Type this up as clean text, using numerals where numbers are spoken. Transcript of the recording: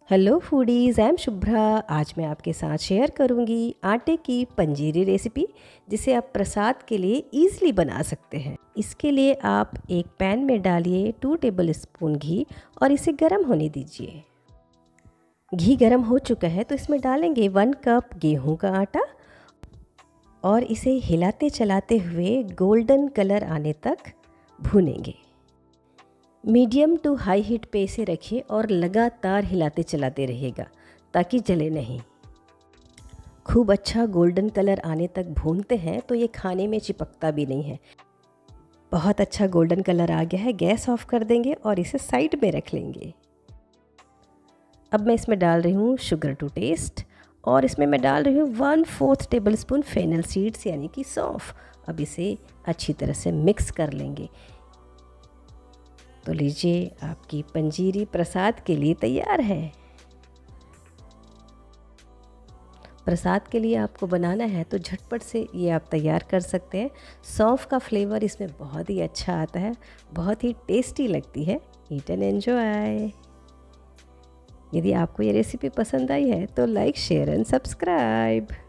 Hello foodies, I am Shubhra. आज मैं आपके साथ शेयर करूंगी आटे की पंजीरी रेसिपी, जिसे आप प्रसाद के लिए ईज़िली बना सकते हैं। इसके लिए आप एक पैन में डालिए 2 टेबलस्पून घी और इसे गर्म होने दीजिए। घी गर्म हो चुका है तो इसमें डालेंगे 1 कप गेहूं का आटा और इसे हिलाते चलाते हुए गोल्डन कलर आने तक भूनेंगे। मीडियम टू हाई हीट पे इसे रखिए और लगातार हिलाते चलाते रहिएगा ताकि जले नहीं। खूब अच्छा गोल्डन कलर आने तक भूनते हैं तो ये खाने में चिपकता भी नहीं है। बहुत अच्छा गोल्डन कलर आ गया है, गैस ऑफ कर देंगे और इसे साइड में रख लेंगे। अब मैं इसमें डाल रही हूँ शुगर टू टेस्ट और इसमें मैं डाल रही हूँ 1/4 टेबलस्पून फेनल सीड्स यानी कि सौंफ। अब इसे अच्छी तरह से मिक्स कर लेंगे। तो लीजिए, आपकी पंजीरी प्रसाद के लिए तैयार है। प्रसाद के लिए आपको बनाना है तो झटपट से ये आप तैयार कर सकते हैं। सौंफ का फ्लेवर इसमें बहुत ही अच्छा आता है, बहुत ही टेस्टी लगती है। Eat and enjoy. यदि आपको ये रेसिपी पसंद आई है तो लाइक, शेयर एंड सब्सक्राइब।